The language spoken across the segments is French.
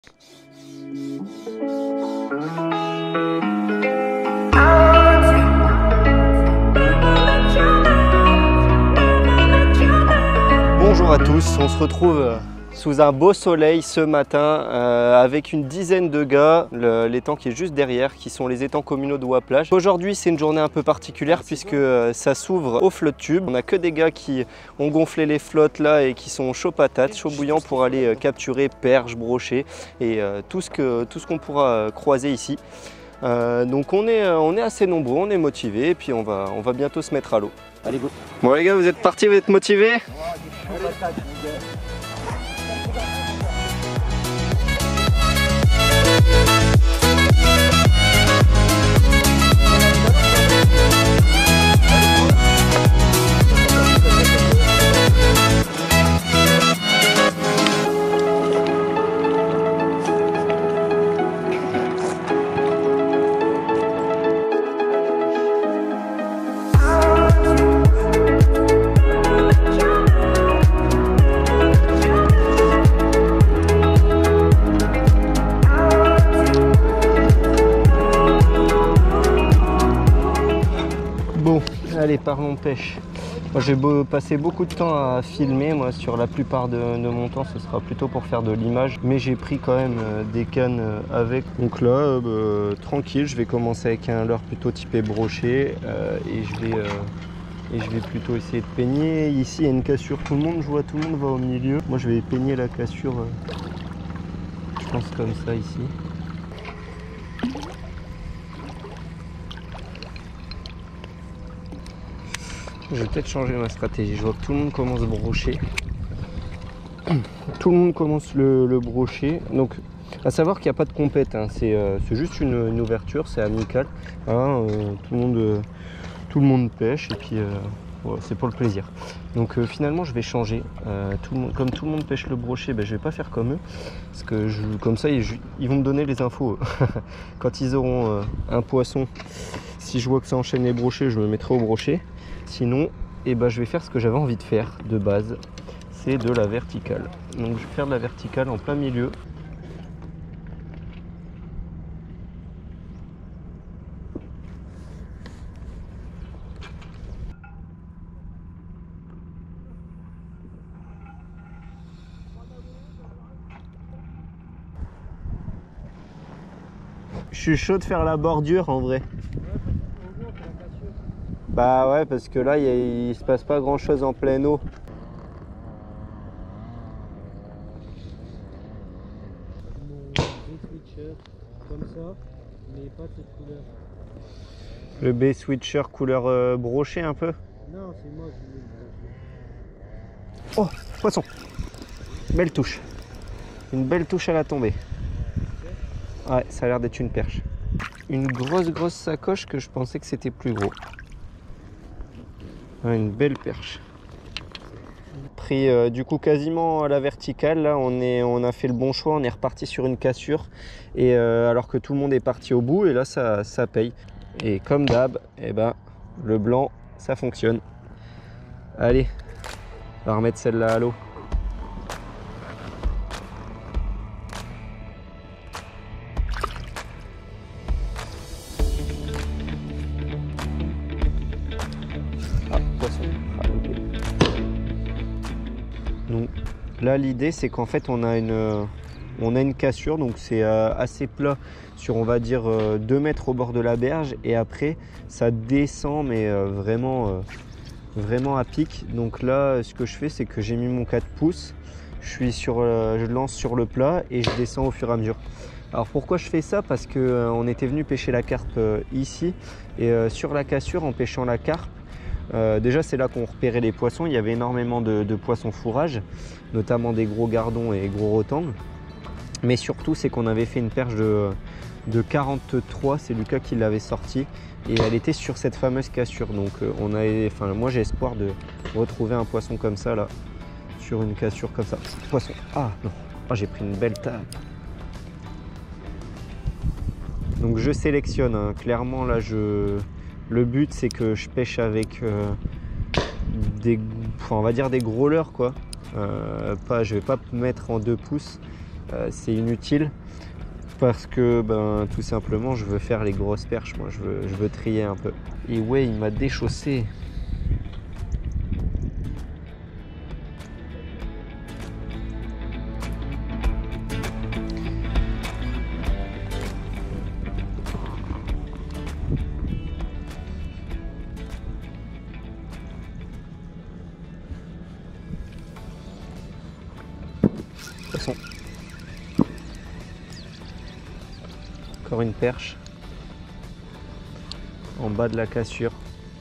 Bonjour à tous, on se retrouve sous un beau soleil ce matin avec une dizaine de gars, l'étang qui est juste derrière, qui sont les étangs communaux de Ouaplage. Aujourd'hui c'est une journée un peu particulière puisque ça s'ouvre au flotte tube. On n'a que des gars qui ont gonflé les flottes là et qui sont chauds patates, chauds bouillants pour aller capturer perches, brochets et tout ce qu'on pourra croiser ici. Donc on est assez nombreux, on est motivés et puis on va bientôt se mettre à l'eau. Allez go. Bon les gars, vous êtes partis, vous êtes motivés? Allez, parlons pêche. Moi, j'ai passé beaucoup de temps à filmer. Moi, sur la plupart de mon temps, ce sera plutôt pour faire de l'image. Mais j'ai pris quand même des cannes avec. Donc là, tranquille, je vais commencer avec un leurre plutôt typé brochet et je vais plutôt essayer de peigner. Ici, il y a une cassure. Tout le monde va au milieu. Moi, je vais peigner la cassure. Je pense comme ça ici. Je vais peut-être changer ma stratégie. Je vois que tout le monde commence à brocher. Tout le monde commence le brochet. Donc, à savoir qu'il n'y a pas de compète. Hein. C'est juste une ouverture, c'est amical. Hein, tout le monde pêche et puis ouais, c'est pour le plaisir. Donc finalement, je vais changer. Comme tout le monde pêche le brochet, ben, je vais pas faire comme eux. Parce que comme ça, ils vont me donner les infos. Quand ils auront un poisson, si je vois que ça enchaîne les brochets, je me mettrai au brochet. Sinon, ben, je vais faire ce que j'avais envie de faire de base, c'est de la verticale. Donc je vais faire de la verticale en plein milieu. Je suis chaud de faire la bordure en vrai. Bah ouais, parce que là, il se passe pas grand chose en pleine eau. Switcher comme ça, mais pas cette couleur. Le B-switcher couleur brochet un peu? Non, c'est moi qui l'ai brochet. Oh, poisson! Belle touche. Une belle touche à la tombée. Ouais, ça a l'air d'être une perche. Une grosse sacoche que je pensais que c'était plus gros. Ouais, une belle perche. Pris du coup quasiment à la verticale. Là, on a fait le bon choix. On est reparti sur une cassure. Et alors que tout le monde est parti au bout. Et là, ça paye. Et comme d'hab, eh ben, le blanc, ça fonctionne. Allez, on va remettre celle-là à l'eau. Donc là l'idée c'est qu'en fait on a une cassure, donc c'est assez plat sur on va dire 2 mètres au bord de la berge et après ça descend mais vraiment à pic. Donc là ce que je fais c'est que j'ai mis mon 4 pouces, je lance sur le plat et je descends au fur et à mesure. Alors pourquoi je fais ça? Parce que on était venu pêcher la carpe ici et sur la cassure en pêchant la carpe, déjà c'est là qu'on repérait les poissons. Il y avait énormément de poissons fourrage, notamment des gros gardons et gros rotangs. Mais surtout c'est qu'on avait fait une perche de 43, c'est Lucas qui l'avait sortie. Et elle était sur cette fameuse cassure. Donc moi j'ai espoir de retrouver un poisson comme ça là, sur une cassure comme ça. Poisson, ah non, oh, j'ai pris une belle table. Donc je sélectionne, hein. Clairement là le but c'est que je pêche avec on va dire des gros leurres quoi. Je vais pas mettre en 2 pouces c'est inutile parce que ben, tout simplement je veux faire les grosses perches, moi je veux trier un peu. Et ouais, il m'a déchaussé. Poisson. Encore une perche en bas de la cassure.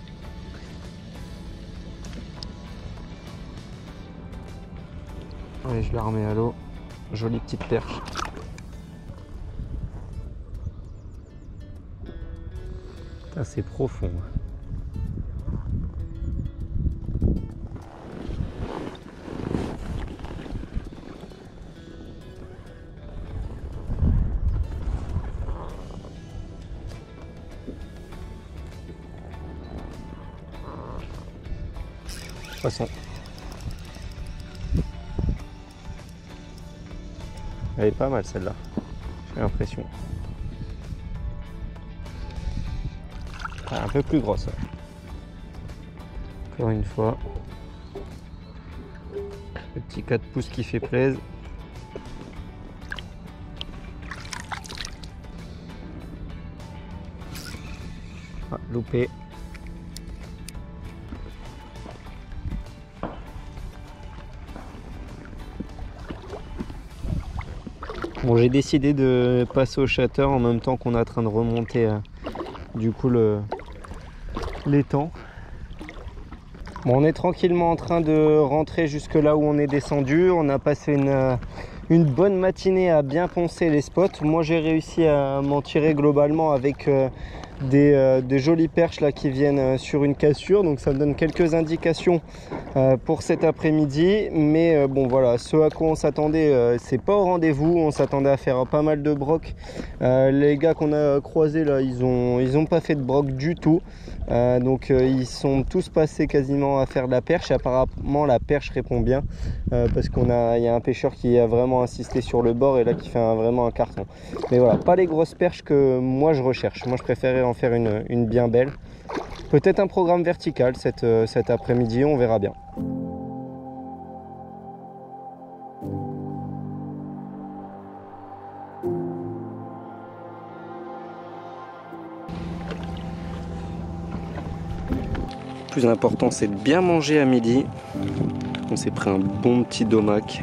Allez, je la remets à l'eau. Jolie petite perche. C'est profond. Poisson. Elle est pas mal celle-là, j'ai l'impression. Ah, un peu plus grosse. Ouais. Encore une fois. Le petit 4 pouces qui fait plaisir. Ah, loupé. Bon, j'ai décidé de passer au shatter en même temps qu'on est en train de remonter du coup l'étang. Bon, on est tranquillement en train de rentrer jusque là où on est descendu. On a passé une bonne matinée à bien poncer les spots. Moi j'ai réussi à m'en tirer globalement avec des jolies perches là qui viennent sur une cassure, donc ça me donne quelques indications pour cet après-midi. Mais bon voilà, ce à quoi on s'attendait, c'est pas au rendez-vous. On s'attendait à faire pas mal de broc. Les gars qu'on a croisés là, ils ont pas fait de broc du tout. Donc ils sont tous passés quasiment à faire de la perche. Et apparemment la perche répond bien parce qu'il y a un pêcheur qui a vraiment insisté sur le bord et là qui fait vraiment un carton. Mais voilà, pas les grosses perches que moi je recherche. Moi je préférais en faire une bien belle. Peut-être un programme vertical cet après-midi, on verra bien. Le plus important, c'est de bien manger à midi. On s'est pris un bon petit domac.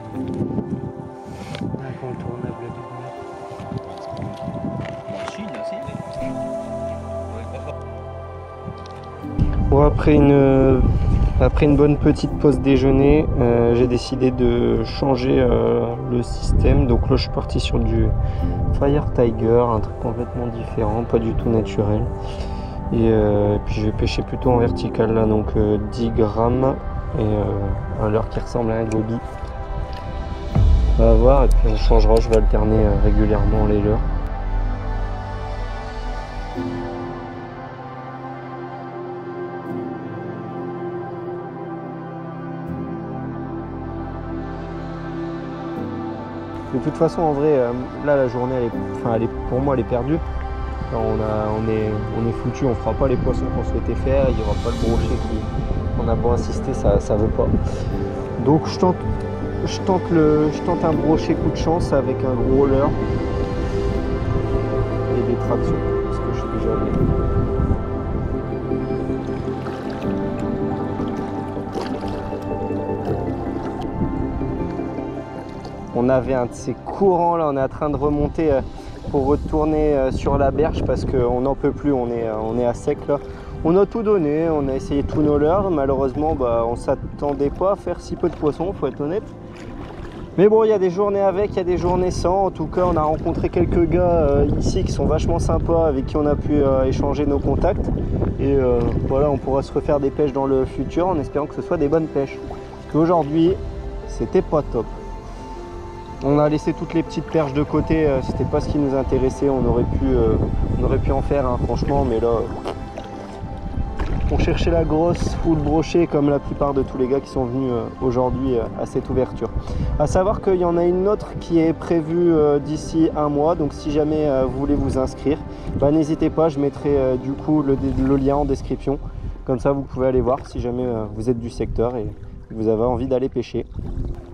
Bon, après une bonne petite pause déjeuner, j'ai décidé de changer le système. Donc là, je suis parti sur du Fire Tiger, un truc complètement différent, pas du tout naturel. Et puis je vais pêcher plutôt en vertical là, donc 10 grammes et un leurre qui ressemble à un goby. On va voir et puis on changera, je vais alterner régulièrement les leurres. De toute façon, en vrai, là la journée, pour moi, elle est perdue. On est foutu, on fera pas les poissons qu'on souhaitait faire, il n'y aura pas le brochet on a beau insister, ça veut pas. Donc je tente un brochet coup de chance avec un gros leurre et des tractions, parce que je suis jamais. On avait un de ces courants là, on est en train de remonter pour retourner sur la berge parce qu'on n'en peut plus, on est à sec là. On a tout donné, on a essayé tous nos leurres, malheureusement on s'attendait pas à faire si peu de poissons, faut être honnête. Mais bon, il y a des journées avec, il y a des journées sans. En tout cas, on a rencontré quelques gars ici qui sont vachement sympas, avec qui on a pu échanger nos contacts. Et voilà, on pourra se refaire des pêches dans le futur en espérant que ce soit des bonnes pêches. Parce qu'aujourd'hui, c'était pas top. On a laissé toutes les petites perches de côté, c'était pas ce qui nous intéressait. On aurait pu en faire, hein, franchement, mais là, On cherchait la grosse full brochée comme la plupart de tous les gars qui sont venus aujourd'hui à cette ouverture. À savoir qu'il y en a une autre qui est prévue d'ici un mois, donc si jamais vous voulez vous inscrire, bah, n'hésitez pas, je mettrai du coup le lien en description. Comme ça vous pouvez aller voir si jamais vous êtes du secteur et vous avez envie d'aller pêcher.